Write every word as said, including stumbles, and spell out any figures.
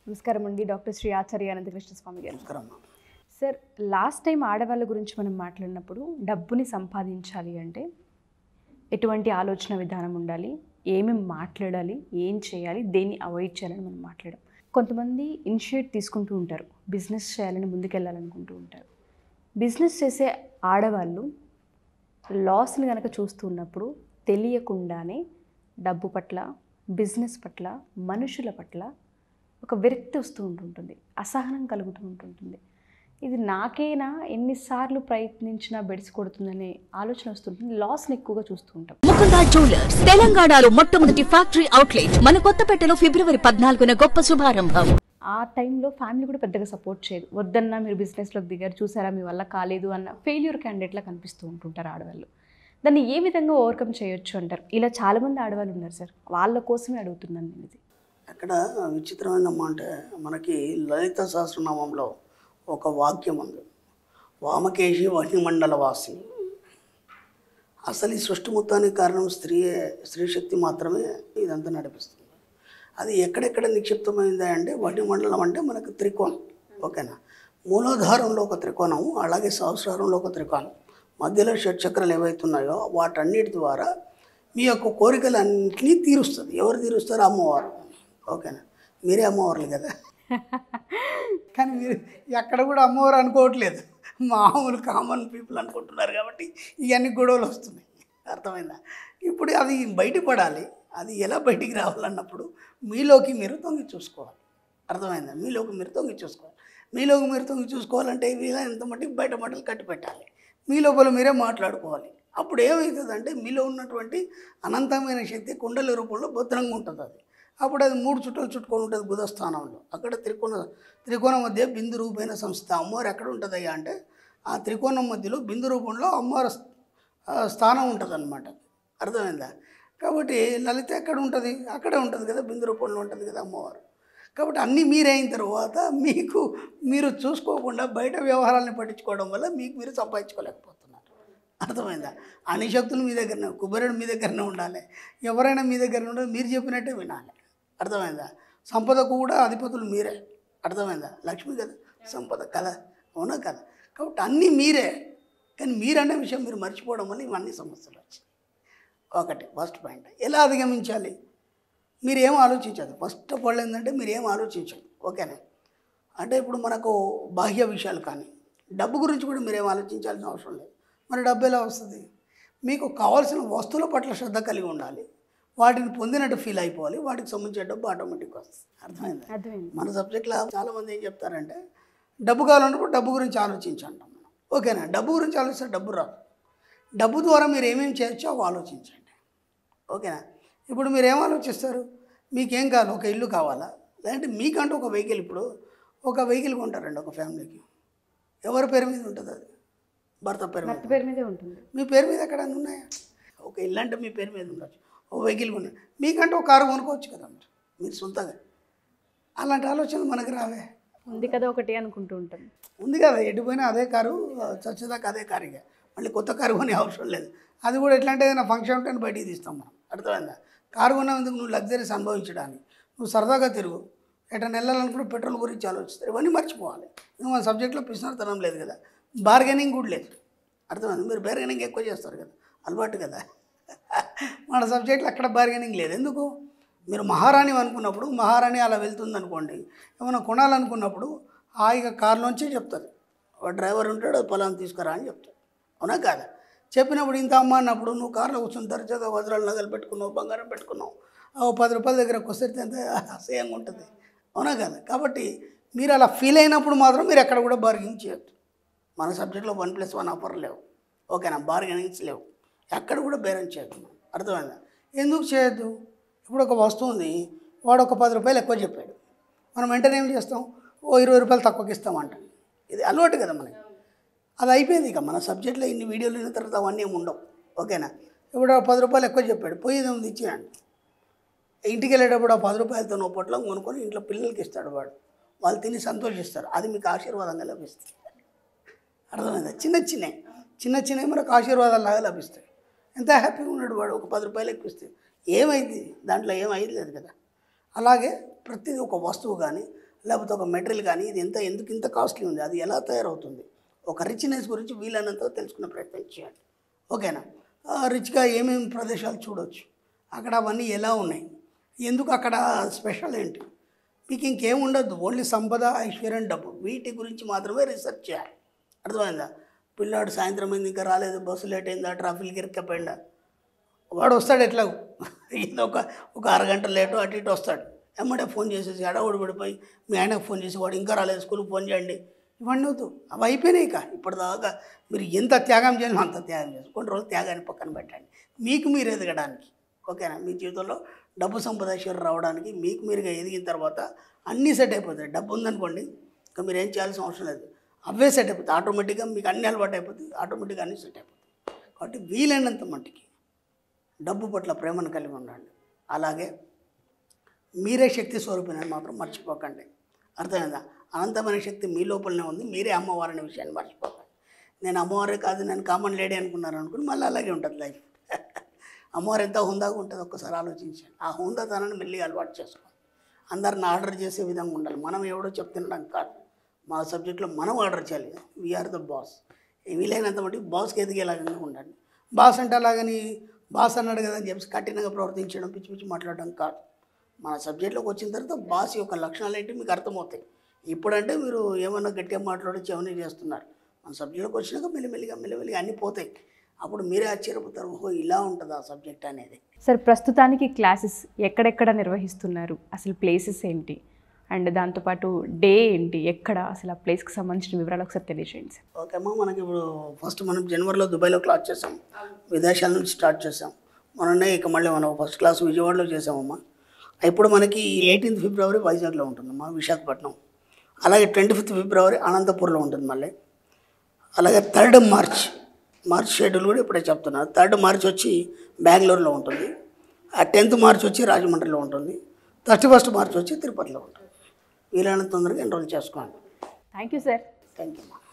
నమస్కారం అండి డాక్టర్ శ్రీ ఆచార్య అనంతకృష్ణ స్వామి గారు. నమస్కారం. సార్, లాస్ట్ టైం ఆడవాళ్ళ గురించి మనం మాట్లాడినప్పుడు డబ్బుని సంపాదించాలి అంటే ఎటువంటి ఆలోచన విధానం ఉండాలి, ఏమేమి మాట్లాడాలి, ఏం చేయాలి, దేన్ని అవాయిడ్ చేయాలని మనం మాట్లాడాం. కొంతమంది ఇనిషియేట్ తీసుకుంటూ ఉంటారు, బిజినెస్ చేయాలని ముందుకెళ్ళాలనుకుంటూ ఉంటారు. బిజినెస్ చేసే ఆడవాళ్ళు లాస్ని కనుక చూస్తూ ఉన్నప్పుడు తెలియకుండానే డబ్బు పట్ల, బిజినెస్ పట్ల, మనుషుల పట్ల ఒక విరక్తి వస్తూ ఉంటుంటుంది, అసహనం కలుగుతూ ఉంటుంటుంది. ఇది నాకేనా, ఎన్నిసార్లు ప్రయత్నించినా బెడిసి కొడుతుందనే ఆలోచన వస్తుంటుంది. లాస్ని ఎక్కువగా చూస్తూ ఉంటాం. ముకుందా జ్యువెలర్స్ తెలంగాణలో మొట్టమొదటి ఫ్యాక్టరీ అవుట్లెట్ మన కొత్తపేటలో ఫిబ్రవరి పద్నాలుగున గొప్ప శుభారంభం. ఆ టైంలో ఫ్యామిలీ కూడా పెద్దగా సపోర్ట్ చేయదు. వద్దన్నా మీరు బిజినెస్లోకి దిగారు, చూసారా మీ వల్ల కాలేదు అన్న ఫెయిల్యూర్ క్యాండిడేట్లా కనిపిస్తూ ఉంటుంటారు ఆడవాళ్ళు. దాన్ని ఏ విధంగా ఓవర్కమ్ చేయొచ్చు అంటారు? ఇలా చాలామంది ఆడవాళ్ళు ఉన్నారు సార్, వాళ్ళ కోసమే అడుగుతున్నాను నేను. ఇది అక్కడ విచిత్రమైనమ్మా అంటే మనకి లలిత సహస్రనామంలో ఒక వాక్యం ఉంది, వామకేశి వహ్నిమండల వాసి. అసలు ఈ సృష్టి మొత్తానికి కారణం స్త్రీ స్త్రీ శక్తి మాత్రమే ఇదంతా నడిపిస్తుంది. అది ఎక్కడెక్కడ నిక్షిప్తమైంది అంటే వహ్నిమండలం అంటే మనకు త్రికోణం, ఓకేనా. మూలాధారంలో ఒక త్రికోణం, అలాగే సహస్రారంలో ఒక త్రికోణం, మధ్యలో షట్చక్రాలు ఏవైతున్నాయో వాటన్నిటి ద్వారా మీ యొక్క కోరికలన్నింటినీ తీరుస్తుంది. ఎవరు తీరుస్తారు? అమ్మవారు, ఓకేనా. మీరే అమ్మవార్లు కదా, కానీ మీరు ఎక్కడ కూడా అమ్మవారు అనుకోవట్లేదు, మామూలు కామన్ పీపుల్ అనుకుంటున్నారు. కాబట్టి ఇవన్నీ గొడవలు వస్తున్నాయి, అర్థమైందా? ఇప్పుడు అది బయటపడాలి. అది ఎలా బయటికి రావాలన్నప్పుడు మీలోకి మీరు తొంగి చూసుకోవాలి, అర్థమైందా? మీలోకి మీరు తొంగి చూసుకోవాలి. మీలోకి మీరు తొంగి చూసుకోవాలంటే వీళ్ళ ఎంత మట్టికి బయట మట్టలు కట్టి పెట్టాలి. మీ లోపల మీరే మాట్లాడుకోవాలి. అప్పుడు ఏమవుతుందంటే మీలో ఉన్నటువంటి అనంతమైన శక్తి కుండల రూపంలో భద్రంగా ఉంటుంది. అది అప్పుడు అది మూడు చుట్టలు చుట్టుకొని ఉంటుంది బుధస్థానంలో. అక్కడ త్రికోణ త్రికోణం మధ్య బిందు రూపమైన సంస్థ అమ్మవారు ఎక్కడ ఉంటుందయ్యా అంటే ఆ త్రికోణం మధ్యలో బిందు రూపంలో అమ్మవారు స్థానం ఉంటుంది అన్నమాట, అర్థమైందా? కాబట్టి లలిత ఎక్కడ ఉంటుంది? అక్కడే ఉంటుంది కదా, బిందు రూపంలో ఉంటుంది కదా అమ్మవారు. కాబట్టి అన్నీ మీరైన తర్వాత మీకు మీరు చూసుకోకుండా బయట వ్యవహారాలను పట్టించుకోవడం వల్ల మీకు మీరు సంపాదించుకోలేకపోతున్నారు, అర్థమైందా? అన్ని శక్తులు మీ దగ్గరనే, కుబేరుడు మీ దగ్గరనే ఉండాలి, ఎవరైనా మీ దగ్గర ఉండాలి, మీరు చెప్పినట్టే వినాలి, అర్థమైందా? సంపదకు కూడా అధిపతులు మీరే, అర్థమైందా? లక్ష్మి కదా సంపద కదా, అవునా కదా? కాబట్టి అన్నీ మీరే, కానీ మీరనే విషయం మీరు మర్చిపోవడం వల్ల ఇవన్నీ సమస్యలు వచ్చాయి. ఒకటి ఫస్ట్ పాయింట్. ఎలా అధిగమించాలి? మీరు ఏం ఆలోచించదు. ఫస్ట్ ఆఫ్ ఆల్ ఏంటంటే మీరు ఏం ఆలోచించండి, ఓకేనా. అంటే ఇప్పుడు మనకు బాహ్య విషయాలు కానీ డబ్బు గురించి కూడా మీరేం ఆలోచించాల్సిన అవసరం లేదు. మరి డబ్బు ఎలా వస్తుంది? మీకు కావాల్సిన వస్తువుల పట్ల శ్రద్ధ కలిగి ఉండాలి, వాటిని పొందినట్టు ఫీల్ అయిపోవాలి, వాటికి సంబంధించిన డబ్బు ఆటోమేటిక్గా వస్తుంది, అర్థమైంది? మన సబ్జెక్ట్లో చాలామంది ఏం చెప్తారంటే డబ్బు కావాలన్నప్పుడు డబ్బు గురించి ఆలోచించండి మనం, ఓకేనా. డబ్బు గురించి ఆలోచిస్తే డబ్బు రాదు. డబ్బు ద్వారా మీరు ఏమేమి చేయొచ్చో అవి ఆలోచించండి, ఓకేనా. ఇప్పుడు మీరు ఏం ఆలోచిస్తారు? మీకేం కావాలి? ఒక ఇల్లు కావాలా, లేదంటే మీకంటూ ఒక వెహికల్. ఇప్పుడు ఒక వెహికల్ కొంటారండి ఒక ఫ్యామిలీకి, ఎవరి పేరు మీద ఉంటుంది? అది భర్త పేరు మీద పేరు మీదే ఉంటుంది. మీ పేరు మీద ఎక్కడన్నా ఉన్నాయా? ఒక ఇల్లు అంటే మీ పేరు మీద ఉండొచ్చు, ఒక వెహికల్ కొన్నా, మీకంటే ఒక కారు కొనుక్కోవచ్చు కదా మీరు మీరు సొంతంగా. అలాంటి ఆలోచనలు మనకు రావే? ఉంది కదా ఒకటి అనుకుంటూ ఉంటాం. ఉంది కదా, ఎటుపోయినా అదే కారు, చచ్చేదాకా అదే కారు, ఇక మళ్ళీ కొత్త కారు కొనే అవసరం లేదు. అది కూడా ఎట్లా అంటే ఏదైనా ఫంక్షన్ ఉంటే బయటికి తీస్తాం మనం, అర్థమైందా? కారు కొన్నందుకు నువ్వు లగ్జరీస్ అనుభవించడానికి, నువ్వు సరదాగా తిరుగు, ఎట్లా వెళ్ళాలనుకుంటే పెట్రోల్ గురించి ఆలోచిస్తారు, ఇవన్నీ మర్చిపోవాలి. ఇంకా మన సబ్జెక్ట్లో పిసినారితనం లేదు కదా, బార్గెనింగ్ కూడా లేదు, అర్థమైంది? మీరు బార్గెనింగ్ ఎక్కువ చేస్తారు కదా, అలవాటు కదా. మన సబ్జెక్ట్లో అక్కడ బార్గెనింగ్ లేదు. ఎందుకు? మీరు మహారాణి అనుకున్నప్పుడు, మహారాణి అలా వెళ్తుంది అనుకోండి, ఏమైనా కొనాలనుకున్నప్పుడు హాయిగా కారులోంచే చెప్తారు, డ్రైవర్ ఉంటాడు, పొలం తీసుకురా అని చెప్తాడు, అవునా కాదా? చెప్పినప్పుడు ఇంత అమ్మ అన్నప్పుడు నువ్వు కార్లో కూర్చొని దర్జాగా వజ్రాలు నగలు పెట్టుకున్నావు, బంగారం పెట్టుకున్నావు, ఓ పది రూపాయల దగ్గరకు వస్తే ఎంత అసహ్యంగా ఉంటుంది, అవునా కదా? కాబట్టి మీరు అలా ఫీల్ అయినప్పుడు మాత్రం మీరు ఎక్కడ కూడా బార్గెనింగ్ చేయొద్దు. మన సబ్జెక్ట్లో వన్ ప్లస్ వన్ ఆఫర్ లేవు, ఓకేనా, బార్గెనింగ్స్ లేవు, ఎక్కడ కూడా బేరం చేయొద్దు, అర్థమైందా? ఎందుకు చేయొద్దు? ఇప్పుడు ఒక వస్తువు ఉంది, వాడు ఒక పది రూపాయలు ఎక్కువ చెప్పాడు, మనం వెంటనే ఏం చేస్తాం? ఓ ఇరవై రూపాయలు తక్కువకి ఇస్తామంట. ఇది అలవాటు కదా మనకి, అది అయిపోయింది. ఇక మన సబ్జెక్ట్లో ఇన్ని వీడియోలు అయిన తర్వాత అవన్నీ ఏమి ఉండవు, ఓకేనా. ఇప్పుడు పది రూపాయలు ఎక్కువ చెప్పాడు, పోయేది ఉంది ఇచ్చినాడు, ఇంటికి వెళ్ళేటప్పుడు ఆ పది రూపాయలతో నువ్వు పొట్లం కొనుక్కొని ఇంట్లో పిల్లలకి ఇస్తాడు వాడు, వాళ్ళు తిని సంతోషిస్తారు, అది మీకు ఆశీర్వాదంగా లభిస్తుంది, అర్థమైందా? చిన్న చిన్న చిన్న చిన్న మనకు ఆశీర్వాదాలాగా లభిస్తాయి. ఎంత హ్యాపీగా ఉన్నాడు వాడు, ఒక పది రూపాయలు ఎక్కువ ఇస్తే ఏమైంది? దాంట్లో ఏమైంది లేదు కదా. అలాగే ప్రతిదీ ఒక వస్తువు కానీ లేకపోతే ఒక మెటీరియల్ కానీ ఇది ఎంత ఎందుకు ఇంత కాస్ట్లీ ఉంది, అది ఎలా తయారవుతుంది, ఒక రిచ్నెస్ గురించి వీలైనంత తెలుసుకునే ప్రయత్నం చేయాలి. ఓకేనా? రిచ్గా ఏమేమి ప్రదేశాలు చూడవచ్చు, అక్కడ అవన్నీ ఎలా ఉన్నాయి, ఎందుకు అక్కడ స్పెషల్ ఏంటి, మీకు ఇంకేం ఉండద్దు. ఓన్లీ సంపద, ఐశ్వర్యం, డబ్బు వీటి గురించి మాత్రమే రీసెర్చ్ చేయాలి. అర్థమైందా? పిల్లాడు సాయంత్రం అయింది ఇంకా రాలేదు, బస్సు లేట్ అయిందా, ట్రాఫిక్కి ఇరుక్కపోయిందా, వాడు వస్తాడు ఎట్లా ఏదో ఒక ఒక అరగంట లేటు అటు ఇటు వస్తాడు. ఎమ్మడే ఫోన్ చేసేసి అడవుడు పడిపోయి మీ ఆయనకు ఫోన్ చేసి వాడు ఇంకా రాలేదు స్కూల్కి ఫోన్ చేయండి, ఇవన్నీ వద్దు. అవి అయిపోయినాయి. ఇక ఇప్పటిదాకా మీరు ఎంత త్యాగం చేయాలో అంత త్యాగం చేసి కొన్ని రోజులు త్యాగాన్ని పక్కన పెట్టండి, మీకు మీరు ఎదగడానికి. ఓకేనా? మీ జీవితంలో డబ్బు సంపద ఐశ్వర్యం రావడానికి మీకు మీరుగా ఎదిగిన తర్వాత అన్నీ సెట్ అయిపోతాయి. డబ్బు ఉందనుకోండి ఇంకా మీరు ఏం చేయాల్సిన అవసరం లేదు, అవే సెట్ అయిపోతాయి ఆటోమేటిక్గా. మీకు అన్ని అలవాటు అయిపోతుంది, ఆటోమేటిక్గా అన్నీ సెట్ అయిపోతాయి. కాబట్టి వీలైనంత మట్టికి డబ్బు పట్ల ప్రేమను కలిగి ఉండండి. అలాగే మీరే శక్తి స్వరూపిణని మాత్రం మర్చిపోకండి. అర్థమైందా? అనంతమైన శక్తి మీ లోపలనే ఉంది, మీరే అమ్మవారు అనే విషయాన్ని మర్చిపోకండి. నేను అమ్మవారే కాదు, నేను కామన్ లేడీ అనుకున్నారు అనుకుని మళ్ళీ అలాగే ఉంటుంది లైఫ్. అమ్మవారు ఎంత హుందాగా ఉంటుంది ఒక్కసారి ఆలోచించండి. ఆ హుందాతనాన్ని మెల్లిగా అలవాటు చేసుకోండి. అందరిని ఆర్డర్ చేసే విధంగా ఉండాలి. మనం ఎవడో చెప్తున్నాం కాదు, మా సబ్జెక్ట్లో మనం ఆర్డర్ చేయాలి. We are the boss. వీలైనంత మటుకు బాస్కి ఎదిగేలాగా ఉండండి. బాస్ అంటే అలాగని బాస్ అన్నాడు కదా అని చెప్పి కఠినంగా ప్రవర్తించడం, పిచ్చి పిచ్చి మాట్లాడడం కాదు. మన సబ్జెక్ట్లోకి వచ్చిన తర్వాత బాస్ యొక్క లక్షణాలు ఏంటి మీకు అర్థమవుతాయి. ఇప్పుడంటే మీరు ఏమన్నా గట్టిగా మాట్లాడొచ్చు, ఏమన్నా చేస్తున్నారు. మన సబ్జెక్ట్లోకి వచ్చినాక మెల్లిమెల్లిగా మెల్లిమెల్లిగా అన్నీ పోతాయి. అప్పుడు మీరే ఆశ్చర్యపోతారు, ఓహో ఇలా ఉంటుంది ఆ సబ్జెక్ట్ అనేది. సార్, ప్రస్తుతానికి క్లాసెస్ ఎక్కడెక్కడ నిర్వహిస్తున్నారు, అసలు ప్లేసెస్ ఏంటి, అండ్ దాంతోపాటు డే ఏంటి, ఎక్కడ, అసలు ఆ ప్లేస్కి సంబంధించిన వివరాలు ఒకసారి తెలియజేయండి సార్. ఓకే అమ్మా, మనకి ఇప్పుడు ఫస్ట్ మనం జనవరిలో దుబాయ్లో క్లాస్ చేసాం, విదేశాల నుంచి స్టార్ట్ చేసాం. మొన్ననే ఇక మళ్ళీ మనం ఫస్ట్ క్లాస్ విజయవాడలో చేసామమ్మా. ఇప్పుడు మనకి ఎయిటీన్త్ ఫిబ్రవరి వైజాగ్లో ఉంటుందమ్మా, విశాఖపట్నం. అలాగే ట్వంటీ ఫిఫ్త్ ఫిబ్రవరి అనంతపూర్లో ఉంటుంది మళ్ళీ. అలాగే థర్డ్ మార్చ్ మార్చ్ షెడ్యూల్ కూడా ఇప్పుడే చెప్తున్నారు. థర్డ్ మార్చ్ వచ్చి బెంగళూరులో ఉంటుంది. ఆ టెన్త్ మార్చ్ వచ్చి రాజమండ్రిలో ఉంటుంది. థర్టీ ఫస్ట్ మార్చ్ వచ్చి తిరుపతిలో ఉంటుంది. వీలైనంత తొందరగా ఎన్రోల్ చేసుకోండి. Thank you sir. Thank you.